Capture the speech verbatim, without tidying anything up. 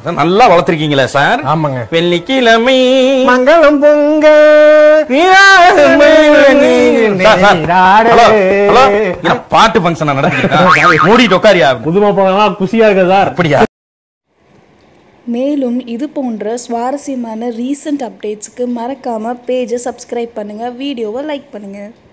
நல்லா வளர்த்திருக்கீங்களா சார்? ஆமாங்க. வெள்ளிக்கிழமை மங்களம் பொங்க பாட்டு பங்கன் நடத்திக்கிட்டேன். மூடிட்டு உட்காரியா? புதுமை படம் குஷியா இருக்கு சார். அப்படியா? மேலும் இது போன்ற சுவாரஸ்யமான ரீசன்ட் அப்டேட்ஸ்க்கு மறக்காம பேஜை சப்ஸ்கிரைப் பண்ணுங்க, வீடியோவை லைக் பண்ணுங்க.